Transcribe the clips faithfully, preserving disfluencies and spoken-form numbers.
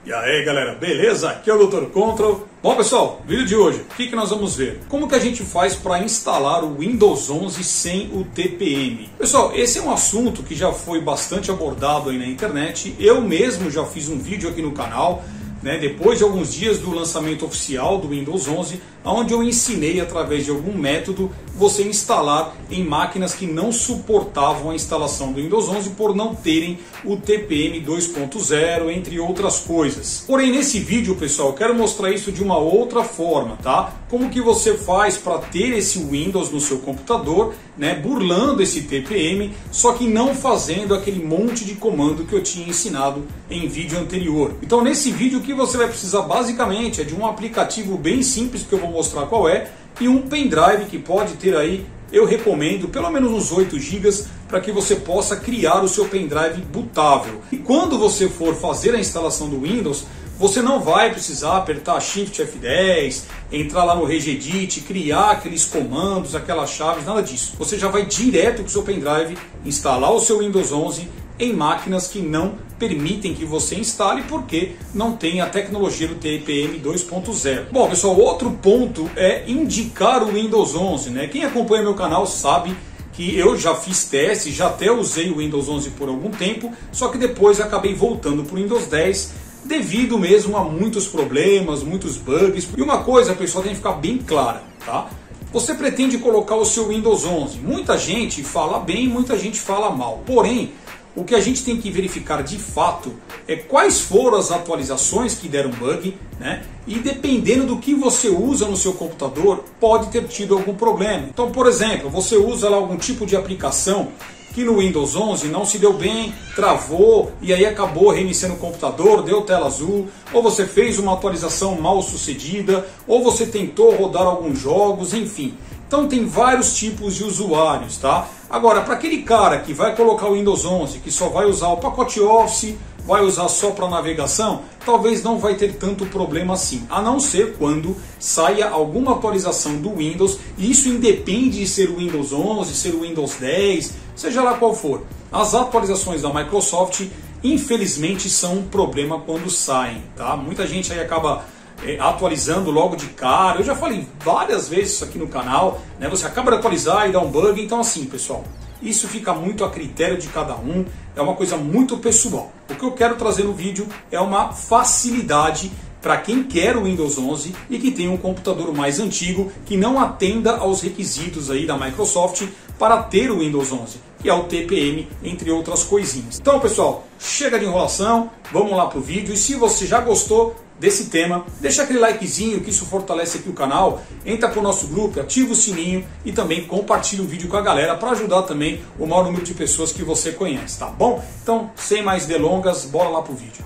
E aí galera, beleza? Aqui é o doutor Control. Bom pessoal, vídeo de hoje, o que, que nós vamos ver? Como que a gente faz para instalar o Windows onze sem o T P M? Pessoal, esse é um assunto que já foi bastante abordado aí na internet. Eu mesmo já fiz um vídeo aqui no canal, né, depois de alguns dias do lançamento oficial do Windows onze, onde eu ensinei através de algum método você instalar em máquinas que não suportavam a instalação do Windows onze por não terem o T P M dois ponto zero, entre outras coisas. Porém, nesse vídeo, pessoal, eu quero mostrar isso de uma outra forma, tá? Como que você faz para ter esse Windows no seu computador, né, burlando esse T P M, só que não fazendo aquele monte de comando que eu tinha ensinado em vídeo anterior. Então, nesse vídeo, o que você vai precisar basicamente é de um aplicativo bem simples, que eu vou mostrar qual é, e um pendrive que pode ter aí, eu recomendo, pelo menos uns oito gigas, para que você possa criar o seu pendrive bootável. E quando você for fazer a instalação do Windows, você não vai precisar apertar Shift F dez, entrar lá no Regedit, criar aqueles comandos, aquelas chaves, nada disso. Você já vai direto com o seu pendrive instalar o seu Windows onze em máquinas que não permitem que você instale porque não tem a tecnologia do T P M dois ponto zero. Bom pessoal, outro ponto é indicar o Windows onze, né? Quem acompanha meu canal sabe que eu já fiz testes, já até usei o Windows onze por algum tempo, só que depois acabei voltando para o Windows dez devido mesmo a muitos problemas, muitos bugs. E uma coisa, pessoal, tem que ficar bem clara, tá? Você pretende colocar o seu Windows onze. Muita gente fala bem, muita gente fala mal. Porém, o que a gente tem que verificar de fato é quais foram as atualizações que deram bug, né? E dependendo do que você usa no seu computador, pode ter tido algum problema. Então, por exemplo, você usa lá algum tipo de aplicação que no Windows onze não se deu bem, travou e aí acabou reiniciando o computador, deu tela azul, ou você fez uma atualização mal sucedida, ou você tentou rodar alguns jogos, enfim. Então tem vários tipos de usuários, tá? Agora, para aquele cara que vai colocar o Windows onze, que só vai usar o pacote Office, vai usar só para navegação, talvez não vai ter tanto problema assim, a não ser quando saia alguma atualização do Windows, e isso independe de ser o Windows onze, ser o Windows dez, seja lá qual for. As atualizações da Microsoft, infelizmente, são um problema quando saem, tá? Muita gente aí acaba é, atualizando logo de cara. Eu já falei várias vezes isso aqui no canal, né? Você acaba de atualizar e dá um bug. Então assim, pessoal, isso fica muito a critério de cada um, é uma coisa muito pessoal. O que eu quero trazer no vídeo é uma facilidade para quem quer o Windows onze e que tem um computador mais antigo, que não atenda aos requisitos aí da Microsoft para ter o Windows onze, que é o T P M, entre outras coisinhas. Então pessoal, chega de enrolação, vamos lá para o vídeo. E se você já gostou desse tema, deixa aquele likezinho, que isso fortalece aqui o canal, entra para o nosso grupo, ativa o sininho e também compartilha o vídeo com a galera para ajudar também o maior número de pessoas que você conhece, tá bom? Então, sem mais delongas, bora lá pro vídeo.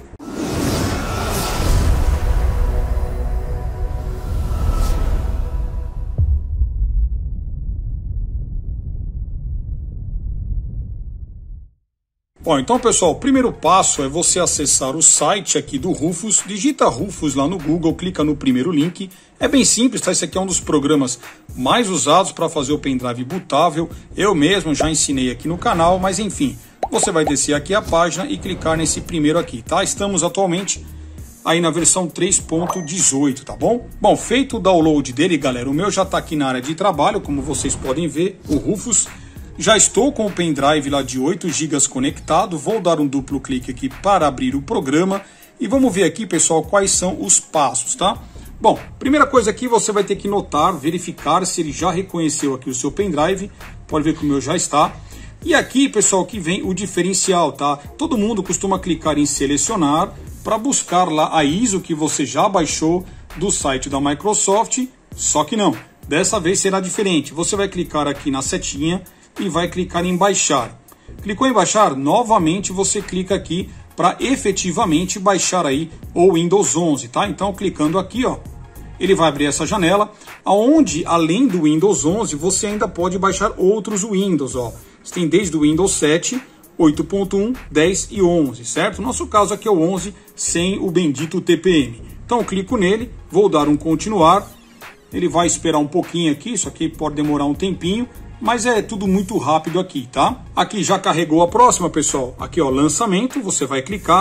Bom, então pessoal, o primeiro passo é você acessar o site aqui do Rufus, digita Rufus lá no Google, clica no primeiro link, é bem simples, tá? Esse aqui é um dos programas mais usados para fazer o pendrive bootável, eu mesmo já ensinei aqui no canal, mas enfim, você vai descer aqui a página e clicar nesse primeiro aqui, tá? Estamos atualmente aí na versão três ponto dezoito, tá bom? Bom, feito o download dele, galera, o meu já está aqui na área de trabalho, como vocês podem ver, o Rufus. Já estou com o pendrive lá de oito gigas conectado, vou dar um duplo clique aqui para abrir o programa e vamos ver aqui, pessoal, quais são os passos, tá? Bom, primeira coisa aqui, você vai ter que notar, verificar se ele já reconheceu aqui o seu pendrive, pode ver que o meu já está. E aqui, pessoal, que vem o diferencial, tá? Todo mundo costuma clicar em selecionar para buscar lá a I S O que você já baixou do site da Microsoft, só que não, dessa vez será diferente. Você vai clicar aqui na setinha e vai clicar em baixar. Clicou em baixar, novamente você clica aqui para efetivamente baixar aí o Windows onze, tá? Então clicando aqui, ó, ele vai abrir essa janela, aonde além do Windows onze você ainda pode baixar outros Windows, ó. Você tem desde o Windows sete, oito ponto um, dez e onze, certo? Nosso caso aqui é o onze sem o bendito T P M. Então eu clico nele, vou dar um continuar, ele vai esperar um pouquinho aqui, isso aqui pode demorar um tempinho, mas é tudo muito rápido aqui, tá? Aqui já carregou a próxima, pessoal. Aqui, ó, lançamento, você vai clicar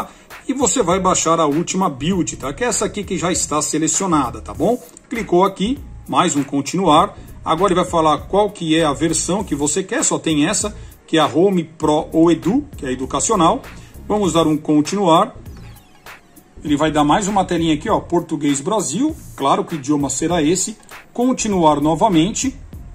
e você vai baixar a última build, tá? Que é essa aqui que já está selecionada, tá bom? Clicou aqui, mais um continuar. Agora ele vai falar qual que é a versão que você quer, só tem essa, que é a Home Pro ou Edu, que é educacional. Vamos dar um continuar. Ele vai dar mais uma telinha aqui, ó, Português Brasil. Claro que o idioma será esse. Continuar novamente.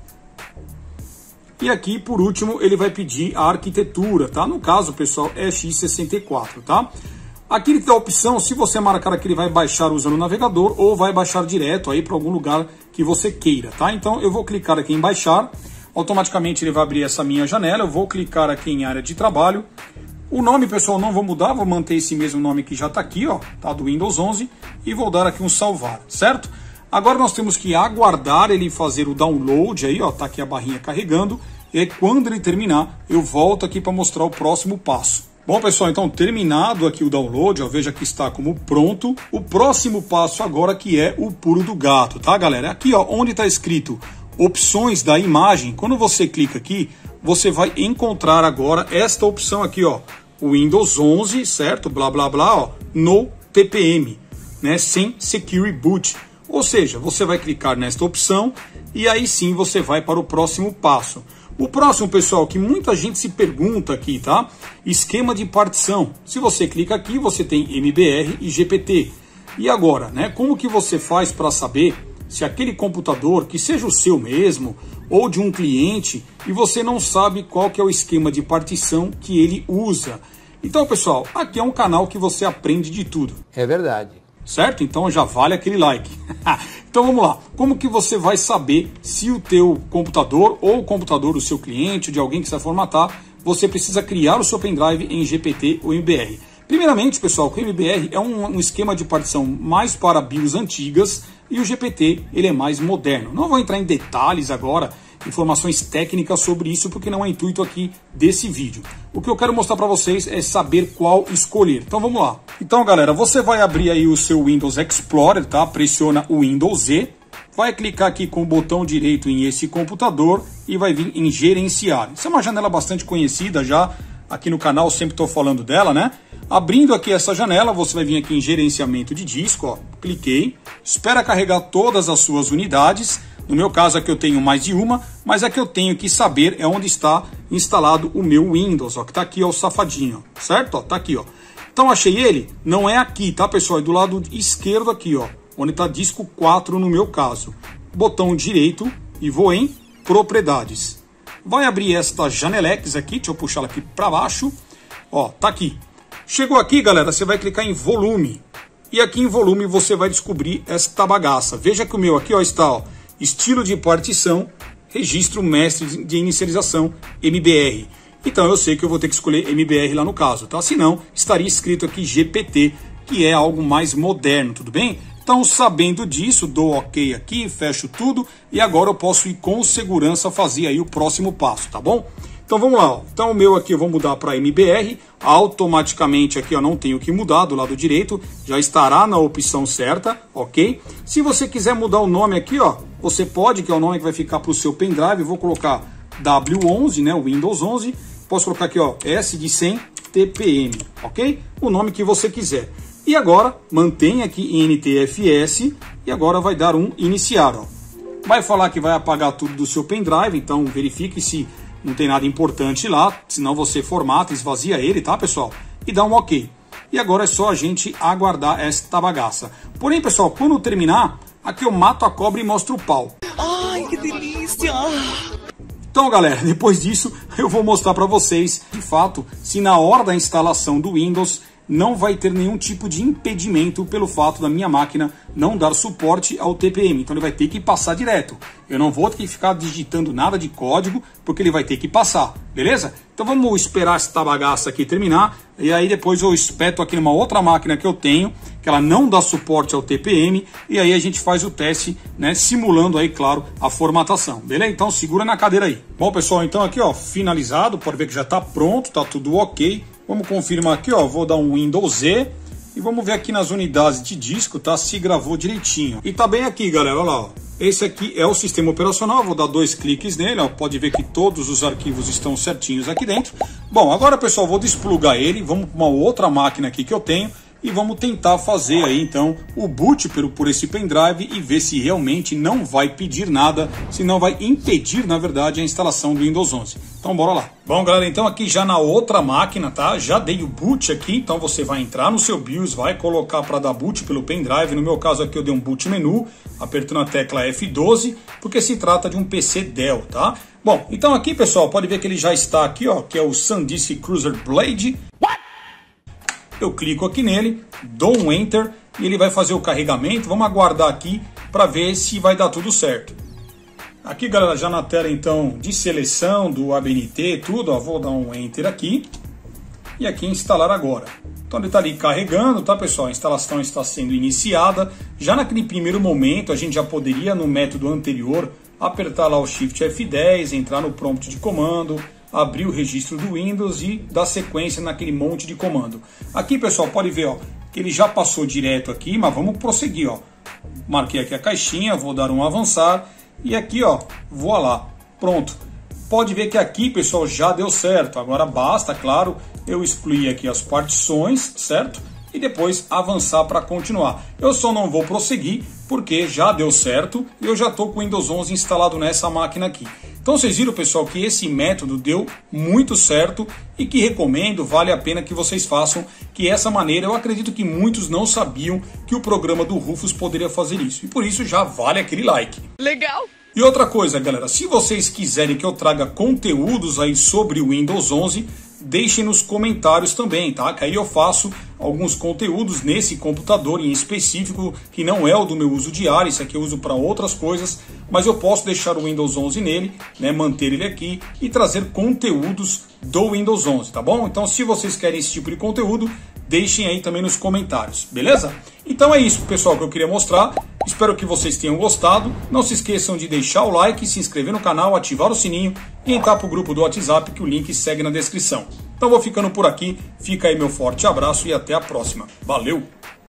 E aqui, por último, ele vai pedir a arquitetura, tá? No caso, pessoal, é x sessenta e quatro, tá? Aqui ele tem a opção, se você marcar que ele vai baixar usando o navegador ou vai baixar direto aí para algum lugar que você queira, tá? Então eu vou clicar aqui em baixar. Automaticamente ele vai abrir essa minha janela. Eu vou clicar aqui em área de trabalho. O nome, pessoal, não vou mudar, vou manter esse mesmo nome que já está aqui, ó, tá, do Windows onze, e vou dar aqui um salvar, certo? Agora nós temos que aguardar ele fazer o download aí, ó, tá aqui a barrinha carregando, e quando ele terminar, eu volto aqui para mostrar o próximo passo. Bom, pessoal, então terminado aqui o download, ó, veja que está como pronto. O próximo passo agora que é o pulo do gato, tá, galera? Aqui, ó, onde está escrito opções da imagem, quando você clica aqui, você vai encontrar agora esta opção aqui, ó, o Windows onze, certo? Blá, blá, blá, ó, no T P M, né? Sem Secure Boot. Ou seja, você vai clicar nesta opção e aí sim você vai para o próximo passo. O próximo, pessoal, que muita gente se pergunta aqui, tá? Esquema de partição. Se você clica aqui, você tem M B R e G P T. E agora, né? Como que você faz para saber se aquele computador, que seja o seu mesmo, ou de um cliente, e você não sabe qual que é o esquema de partição que ele usa? Então, pessoal, aqui é um canal que você aprende de tudo. É verdade. Certo? Então já vale aquele like. Então vamos lá. Como que você vai saber se o teu computador ou o computador do seu cliente, de alguém que você vai formatar, você precisa criar o seu pendrive em G P T ou M B R? Primeiramente, pessoal, o M B R é um, um esquema de partição mais para B I O S antigas e o G P T ele é mais moderno. Não vou entrar em detalhes agora, informações técnicas sobre isso, porque não é intuito aqui desse vídeo. O que eu quero mostrar para vocês é saber qual escolher. Então vamos lá. Então, galera, você vai abrir aí o seu Windows Explorer, tá? Pressiona o Windows Z, vai clicar aqui com o botão direito em esse computador e vai vir em gerenciar. Isso é uma janela bastante conhecida já aqui no canal, sempre estou falando dela, né? Abrindo aqui essa janela, você vai vir aqui em gerenciamento de disco, ó, cliquei, espera carregar todas as suas unidades. No meu caso aqui eu tenho mais de uma, mas é que eu tenho que saber é onde está instalado o meu Windows, ó, que está aqui, ó, o safadinho, certo? Ó, tá aqui, ó. Então achei ele, não é aqui, tá, pessoal? É do lado esquerdo aqui, ó, onde está disco quatro no meu caso. Botão direito e vou em propriedades. Vai abrir esta janelex aqui, deixa eu puxar ela aqui para baixo, ó, tá aqui. Chegou aqui, galera, você vai clicar em volume. E aqui em volume você vai descobrir esta bagaça. Veja que o meu aqui, ó, está, ó, estilo de partição, registro mestre de inicialização, M B R. Então eu sei que eu vou ter que escolher M B R lá no caso, tá? Senão estaria escrito aqui G P T, que é algo mais moderno, tudo bem? Então, sabendo disso, dou OK aqui, fecho tudo e agora eu posso ir com segurança fazer aí o próximo passo, tá bom? Então vamos lá, ó. Então o meu aqui eu vou mudar para M B R, automaticamente aqui eu não tenho que mudar do lado direito, já estará na opção certa, ok? Se você quiser mudar o nome aqui, ó, você pode, que é o nome que vai ficar para o seu pendrive, vou colocar W onze, né, o Windows onze, posso colocar aqui, ó, S de cem T P M, ok? O nome que você quiser. E agora, mantenha aqui em N T F S e agora vai dar um iniciar, ó. Vai falar que vai apagar tudo do seu pendrive, então verifique se não tem nada importante lá, senão você formata, esvazia ele, tá, pessoal? E dá um OK. E agora é só a gente aguardar esta bagaça. Porém, pessoal, quando terminar, aqui eu mato a cobra e mostro o pau. Ai, que delícia! Então, galera, depois disso, eu vou mostrar para vocês, de fato, se na hora da instalação do Windows não vai ter nenhum tipo de impedimento pelo fato da minha máquina não dar suporte ao T P M. Então ele vai ter que passar direto. Eu não vou ter que ficar digitando nada de código, porque ele vai ter que passar, beleza? Então vamos esperar essa bagaça aqui terminar, e aí depois eu espeto aqui numa outra máquina que eu tenho, que ela não dá suporte ao T P M, e aí a gente faz o teste, né, simulando aí, claro, a formatação, beleza? Então segura na cadeira aí. Bom, pessoal, então aqui, ó, finalizado, pode ver que já está pronto, tá tudo ok. Vamos confirmar aqui, ó, vou dar um Windows Z e vamos ver aqui nas unidades de disco, tá? Se gravou direitinho. E tá bem aqui, galera, olha lá, ó. Esse aqui é o sistema operacional, vou dar dois cliques nele, ó. Pode ver que todos os arquivos estão certinhos aqui dentro. Bom, agora, pessoal, vou desplugar ele, vamos para uma outra máquina aqui que eu tenho, e vamos tentar fazer aí então o boot por, por esse pendrive e ver se realmente não vai pedir nada, se não vai impedir, na verdade, a instalação do Windows onze. Então bora lá. Bom, galera, então aqui já na outra máquina, tá? Já dei o boot aqui, então você vai entrar no seu BIOS, vai colocar para dar boot pelo pendrive. No meu caso aqui eu dei um boot menu, apertando a tecla F doze, porque se trata de um P C Dell, tá? Bom, então aqui, pessoal, pode ver que ele já está aqui, ó, que é o SanDisk Cruzer Blade. Eu clico aqui nele, dou um Enter e ele vai fazer o carregamento. Vamos aguardar aqui para ver se vai dar tudo certo. Aqui, galera, já na tela então de seleção do A B N T, tudo, ó, vou dar um Enter aqui e aqui instalar agora. Então ele está ali carregando, tá, pessoal? A instalação está sendo iniciada. Já naquele primeiro momento a gente já poderia, no método anterior, apertar lá o Shift F dez, entrar no prompt de comando, abrir o registro do Windows e dar sequência naquele monte de comando. Aqui, pessoal, pode ver, ó, que ele já passou direto aqui, mas vamos prosseguir, ó. Marquei aqui a caixinha, vou dar um avançar e aqui, ó, vou lá. Pronto. Pode ver que aqui, pessoal, já deu certo. Agora basta, claro, eu excluir aqui as partições, certo? E depois avançar para continuar. Eu só não vou prosseguir porque já deu certo e eu já estou com o Windows onze instalado nessa máquina aqui. Então vocês viram, pessoal, que esse método deu muito certo e que recomendo, vale a pena que vocês façam, que essa maneira eu acredito que muitos não sabiam que o programa do Rufus poderia fazer isso. E por isso já vale aquele like. Legal! E outra coisa, galera, se vocês quiserem que eu traga conteúdos aí sobre o Windows onze, deixem nos comentários também, tá? Que aí eu faço alguns conteúdos nesse computador em específico, que não é o do meu uso diário, isso aqui eu uso para outras coisas, mas eu posso deixar o Windows onze nele, né, manter ele aqui e trazer conteúdos do Windows onze, tá bom? Então, se vocês querem esse tipo de conteúdo, deixem aí também nos comentários, beleza? Então é isso, pessoal, que eu queria mostrar. Espero que vocês tenham gostado. Não se esqueçam de deixar o like, se inscrever no canal, ativar o sininho e entrar para o grupo do WhatsApp, que o link segue na descrição. Então vou ficando por aqui. Fica aí meu forte abraço e até a próxima. Valeu!